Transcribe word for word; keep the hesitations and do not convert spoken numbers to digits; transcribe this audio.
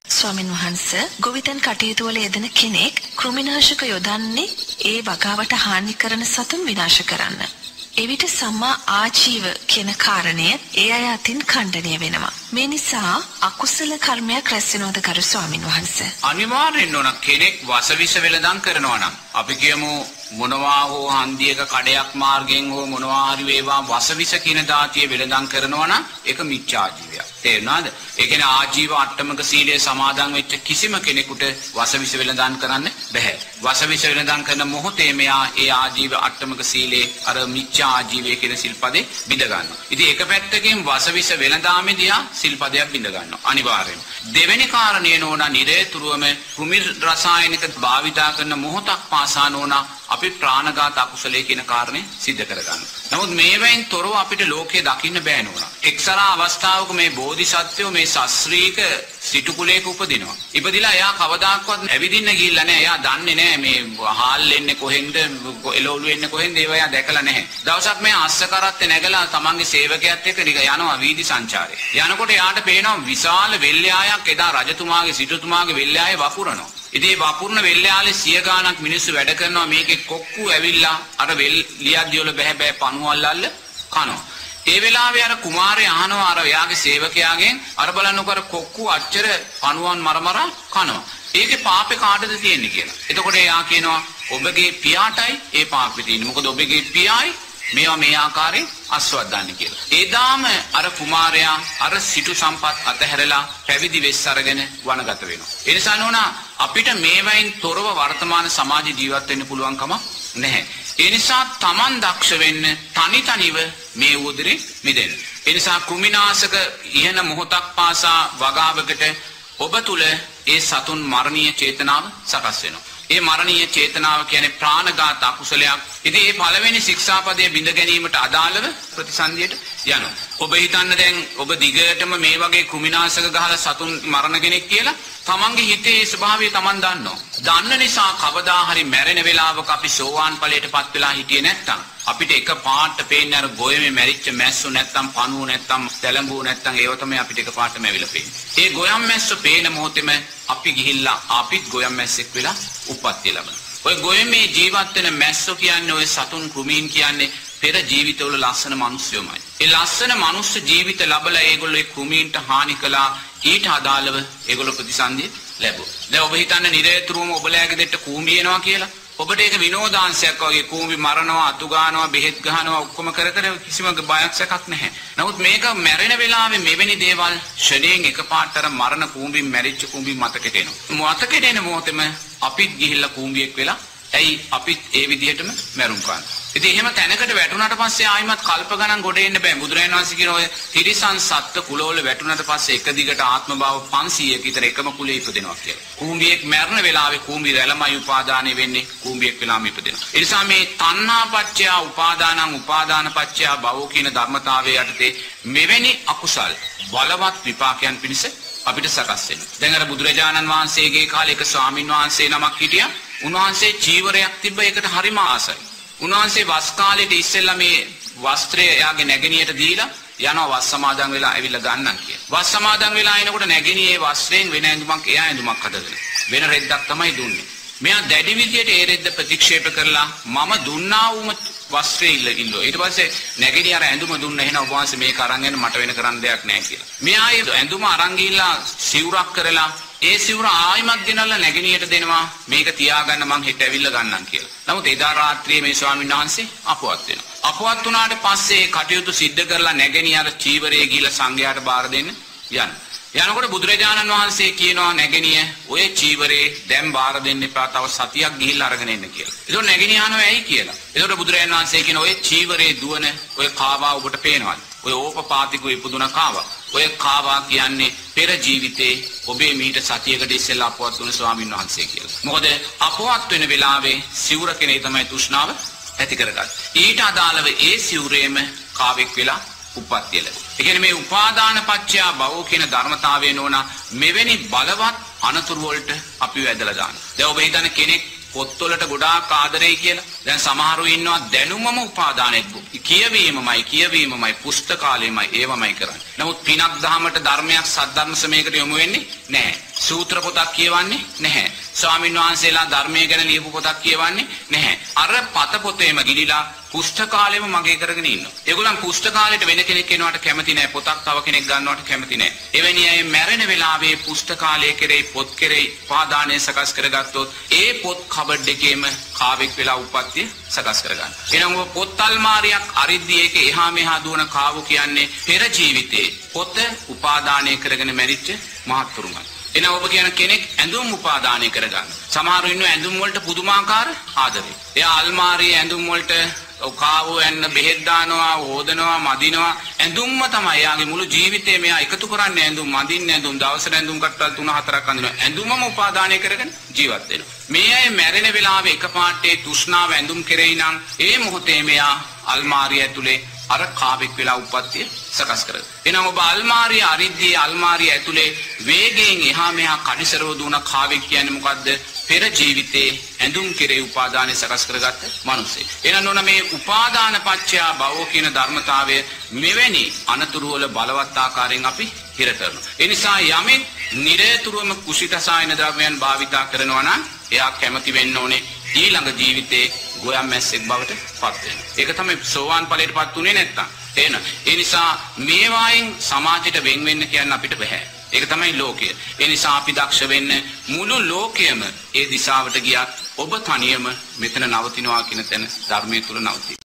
ස්වාමින් වහන්සේ ගොවිතැන් කටයුතු වල යෙදෙන කෙනෙක් කෘමිනාශක යොදන්නේ ඒ වගාවට හානි කරන සතුන් විනාශ කරන්න. එවිට සම්මා ආජීව කියන කාරණය ඒ අය අතින් ඛණ්ඩනය වෙනවා. මේ නිසා අකුසල කර්මයක් රැස් වෙනවද කරු ස්වාමින් වහන්සේ? අනිවාර්යෙන් ඕන කෙනෙක් වසවිස වෙලඳන් කරනවා නම් අපි කියමු මොනවා හෝ හන්දියක කඩයක් මාර්ගයෙන් හෝ මොනවා හරි වේවා වසවිස කියන දාතිය වෙලඳන් කරනවා නම් ඒක මිච්ඡා ජීවයක්. තේරුණාද? ඒ කියන්නේ ආජීව අට්ටමක සීලයේ සමාදන් වෙච්ච කිසිම කෙනෙකුට වසවිස වෙලඳන් කරන්න බෑ. වසවිස වෙලඳන් කරන මොහොතේ මෙයා ඒ ආජීව අට්ටමක සීලේ අර මිච්ඡා ආජීවයේ කියන සිල්පදේ බිඳ ගන්නවා. ඉතින් එක පැත්තකින් වසවිස වෙලඳාමේදී සිල්පදයක් බිඳ ගන්නවා අනිවාර්යයෙන්. දෙවෙනි කාරණේ නෝනා නිරේතුරුවම කුමිර රසායනික භාවිතා කරන මොහොතක් පාසා නෝනා අපි ප්‍රාණඝාත අකුසලයේ කියන කාරණේ සිද්ධ කරගන්නවා. නමුත් මේවෙන් තොරව අපිට ලෝකයේ දකින්න බෑ නෝනා. එක්තරා අවස්ථාවක මේ බෝධිසත්වෝ මේ ශාස්ත්‍රීක සිටු කුලයක උපදිනවා. ඉපදිලා එයා කවදාක්වත් ඇවිදින්න ගිහිල්ලා නැහැ. එයා දන්නේ නැහැ මේ හාල් එන්නේ කොහෙන්ද, එළවලු එන්නේ කොහෙන්ද ඒව එයා දැකලා නැහැ. දවසක් මේ අස්ස කරත්තේ නැගලා තමන්ගේ සේවකයාත් එක්ක නික යනවා වීදි සංචාරේ. යනකොට එයාට පේනවා විශාල වෙල්යායක් එදා රජතුමාගේ සිටුතුමාගේ වෙල්යායේ වපුරනවා. ඉතින් මේ වපුරන වෙල්යාලේ සිය ගාණක් මිනිස්සු වැඩ කරනවා. මේකේ කොක්කු ඇවිල්ලා අර වෙල් ලියද්දි වල බැහැ බෑ පණුවල්ලල්ල කනවා. ඒ වෙලාවේ අර කුමාරයා අහනවා අර එයාගේ සේවකයාගෙන් අර බලන්නකො අර කොක්කු අච්චර පණුවන් මරමර කනවා. ඒකේ පාපේ කාටද තියෙන්නේ කියලා. එතකොට එයා කියනවා ඔබගේ පියාටයි ඒ පාපේ තියෙන්නේ. මොකද ඔබගේ පියායි මේවා මේ ආකාරයෙන් අස්වද්දන්නේ කියලා. එදාම අර කුමාරයා අර සිටු සම්පත් අතහැරලා පැවිදි වෙස් අරගෙන වනගත වෙනවා. ඒ නිසා නෝනා අපිට මේවයින් තොරව වර්තමාන සමාජ ජීවත් වෙන්න පුළුවන් කම නැහැ. ඒ නිසා Taman දක්ෂ වෙන්න තනි තනිව මේ උදරේ මිදෙන්න. ඒ නිසා කෘමිනාශක ඉහන මොහොතක් පාසා වගාවකට ඔබ තුල ඒ සතුන් මරණීය චේතනාව සකස් වෙනවා. ඒ මරණීය චේතනාව කියන්නේ ප්‍රාණඝාත අකුසලයක්. ඉතින් මේ පළවෙනි ශික්ෂාපදයේ බිඳ ගැනීමට අදාළව ප්‍රතිසන්දියට යනවා. ඔබ හිතන්න දැන් ඔබ දිගටම මේ වගේ කෘමිනාශක ගහලා සතුන් මරණ කෙනෙක් කියලා තමන්ගේ හිතේ ස්වභාවය තමන් දන්නවා. දන්න නිසා කවදා හරි මැරෙන වෙලාවක අපි සෝවාන් ඵලයටපත් වෙලා හිටියේ නැත්තම් අපිට එක පාට පේන්නේ අර ගොයමේ මැරිච්ච මැස්සු නැත්තම් පණුව නැත්තම් තැලඹුව නැත්තම් ඒව තමයි අපිට එක පාටම ඇවිල්ලා පේන්නේ. ඒ ගොයම් මැස්ස පේන මොහොතේම අපි ගිහිල්ලා අපිත් ගොයම් මැස්සෙක් වෙලා උප්පත්තිය ලබනවා. ඔය ගොයමේ ජීවත් වෙන මැස්සෝ කියන්නේ ඔය සතුන් කෘමීන් කියන්නේ පෙර ජීවිතවල ලස්සන මිනිස්සුමයි. ඒ ලස්සන මනුස්ස ජීවිත ලැබලා ඒගොල්ලෝ ඒ කෘමීන්ට හානි කළා. ඊට අදාළව ඒගොල්ලෝ ප්‍රතිසන්දිය ලැබුවා. දැන් ඔබ හිතන්නේ නිරේතුරුවම ඔබලෑගේ දෙට කූඹි එනවා කියලා. ඔබට ඒක විනෝදාංශයක් වගේ කූඹි මරනවා, අතු ගන්නවා, බෙහෙත් ගහනවා ඔක්කොම කර කර කිසිම බයක් සැකක් නැහැ. නමුත් මේක මැරෙන වෙලාවේ මෙවැනි දේවල් ෂඩයෙන් එකපාරට අර මරණ කූඹි මැරිච්ච කූඹි මතකෙට එනවා. මතකෙට එන මොහොතේම අපිත් ගිහිල්ලා කූඹියෙක් වෙලා ඇයි අපිත් ඒ විදිහටම මැරුම් කරන්නේ. ඉතින් එහෙම තැනකට වැටුණාට පස්සේ ආයිමත් කල්ප ගණන් ගොඩ එන්න බෑ. බුදුරජාණන් වහන්සේ කියන ඔය තිරිසන් සත්ත්ව කුලවල වැටුණාට පස්සේ එක දිගට ආත්ම භාව පන්සීයක විතර එකම කුලේ ඉපදෙනවා කියලා. කූඹියෙක් මැරෙන වෙලාවේ කූඹි රැළමයි උපාදානෙ වෙන්නේ. කූඹියෙක් වෙලාම ඉපදෙනවා. ඒ නිසා මේ තණ්හාපච්චය උපාදානං උපාදානපච්චය භවෝ කියන ධර්මතාවයේ යටතේ මෙවැනි අකුසල් බලවත් විපාකයන් පිණිස අපිට සකස් වෙනවා. දැන් අර බුදුරජාණන් වහන්සේගේ කාලේ එක ස්වාමින් වහන්සේ නමක් හිටියා. උන්වහන්සේ චීවරයක් තිබ්බ එකට හරිම ආසයි. උන්වහන්සේ වස් කාලේට ඉස්සෙල්ලා මේ වස්ත්‍රය එයාගේ නැගණියට දීලා යනවා වස් සමාදන් වෙලා ඇවිල්ලා ගන්නම් කියලා. වස් සමාදන් වෙලා එනකොට නැගණියේ වස්ත්‍රයෙන් වෙන ඇඳුමක් එයා ඇඳුමක් හදගෙන වෙන රෙද්දක් තමයි දුන්නේ. මෙයා දැඩි විදියට ඒ රෙද්ද ප්‍රතික්ෂේප කරලා මම දුන්නා වුම වස්ත්‍රය ඉල්ල ඉල්ලෝ. ඊට පස්සේ නැගණිය අර ඇඳුම දුන්න එහෙනම් ඔබ වහන්සේ මේක අරන් යන්න මට වෙන කරන්න දෙයක් නැහැ කියලා. මෙයා ඒ ඇඳුම අරන් ගිහිල්ලා සිවුරක් කරලා ඒ සිවුර ආයිමත් ගෙනල්ලා නැගණියට දෙනවා මේක තියාගන්න මං හෙට ඇවිල්ලා ගන්නම් කියලා. නමුත් එදා රාත්‍රියේ මේ ස්වාමීන් වහන්සේ අපවත් වෙනවා. අපවත් වුණාට පස්සේ කටයුතු සිද්ධ කරලා නැගණිය අර චීවරයේ ගිහිල්ලා සංඝයාට බාර දෙන්න යනවා. යනකොට බුදුරජාණන් වහන්සේ කියනවා නැගණිය ඔය චීවරේ දැන් බාර දෙන්න එපා තව සතියක් ගිහිල්ලා අරගෙන එන්න කියලා. ඒතකොට නැගණිය අහනවා ඇයි කියලා. ඒතකොට බුදුරජාණන් වහන්සේ කියනවා ඔය චීවරේ දුවන ඔය කාවා ඔබට පේනවද? ඔය ඕපපාතිකව ඉපදුන කාවා. ඔය කාවා කියන්නේ පෙර ජීවිතේ ඔබේ මීට සතියකට ඉස්සෙල්ලා අපවත් වුණ ස්වාමීන් වහන්සේ කියලා. මොකද අපවත් වෙන වෙලාවේ සිවුර කෙනේ තමයි තෘෂ්ණාව ඇති කරගත්තේ. ඊට අදාළව ඒ සිවුරේම කාවෙක් වෙලා උප්පත්තිය ලැබුවා. ඒ කියන්නේ මේ උපාදාන පත්‍ය භවෝ කියන ධර්මතාවය නෝනා මෙවැනි බලවත් අනතුරු වලට අපි වැදලා දානවා. දැන් ඔබ හිතන්නේ කෙනෙක් පොත්වලට ගොඩාක් ආදරෙයි කියලා. දැන් සමහරු ඉන්නවා දැනුමම උපාදානෙත් කියවීමමයි කියවීමමයි පුස්තකාලෙමයි ඒවමයි කරන්නේ. නමුත් පිනක් දහමට ධර්මයක් සද්ධර්ම සමයකට යොමු වෙන්නේ නැහැ. සූත්‍ර පොතක් කියවන්නේ නැහැ. ස්වාමීන් වහන්සේලා ධර්මයේ ගැන ලියපු පොතක් කියවන්නේ නැහැ. අර පත පොතේම ගිලිලා පුස්තකාලෙම මගේ කරගෙන ඉන්නවා. ඒගොල්ලන් පුස්තකාලෙට වෙන කෙනෙක් එනවට කැමති නැහැ. පොතක් තව කෙනෙක් ගන්නවට කැමති නැහැ. එවැනි අය මැරෙන වෙලාවේ පුස්තකාලයේ කෙරෙහි පොත් කෙරෙහි පාදානය සකස් කරගත්තොත් ඒ පොත් කබඩ් එකේම කාවෙක් වෙලා උප්පත්තිය සකස් කරගන්න. එහෙනම් ඔබ පොත් අල්මාරියක් අරිද්දී ඒක එහා මෙහා දුවන කාවු කියන්නේ පෙර ජීවිතේ පොත උපාදානය කරගෙන මැරිච්ච මහත්තුරුමයි. එන ඔබ කියන කෙනෙක් ඇඳුම් උපාදානය කරගන්න. සමහරව ඉන්නවා ඇඳුම් වලට පුදුමාකාර ආදරේ. එයා අල්මාරියේ ඇඳුම් වලට කාවෝ යන්න බෙහෙත් දානවා, හොදනවා, මදිනවා. ඇඳුම්ම තමයි එයාගේ මුළු ජීවිතේ මෙයා එකතු කරන්නේ ඇඳුම්, මදින්නේ ඇඳුම්, දවසට ඇඳුම් කට්ටල් තුන හතරක් අඳිනවා. ඇඳුමම උපාදානය කරගෙන ජීවත් වෙනවා. මේ අය මැරෙන වෙලාවේ එකපාරට තෘෂ්ණාව ඇඳුම් කෙරෙහි නම් ඒ මොහොතේ මෙයා අල්මාරිය ඇතුලේ අර කාවෙක් වෙලා උප්පත්තිය සකස් කරගන්න. එහෙනම් ඔබ අල්මාරිය අරිද්දී අල්මාරිය ඇතුලේ වේගයෙන් එහා මෙහා කඩිසරව දුවන කාවෙක් කියන්නේ මොකද්ද? පෙර ජීවිතේ ඇඳුම් කෙරේ උපාදානය සකස් කරගත්ත මිනිසෙක්. එහෙනම් නෝන මේ උපාදාන පත්‍ය භව කියන ධර්මතාවය මෙවැනි අනතුරු වල බලවත් ආකාරයෙන් අපි හිර කරනවා. ඒ නිසා යමෙක් නිරේතුරුවම කුසිතසායන ද්‍රව්‍යයන් භාවිතා කරනවා නම් එයා කැමති වෙන්න ඕනේ ඊළඟ ජීවිතේ ගෝයම් මැස්සෙක් බවට පත් වෙන්න. ඒක තමයි සෝවාන් ඵලයට පත් උනේ නැත්තම්. එහෙනම් ඒ නිසා මේ වයින් සමාජයට වෙන් වෙන්න කියන්න අපිට බෑ. ඒක තමයි ලෝකය. ඒ නිසා අපි දක්ෂ වෙන්න මුළු ලෝකයම ඒ දිශාවට ගියත් ඔබ තනියම මෙතන නවතිනවා කියන තැන ධර්මයේ තුල නවතී.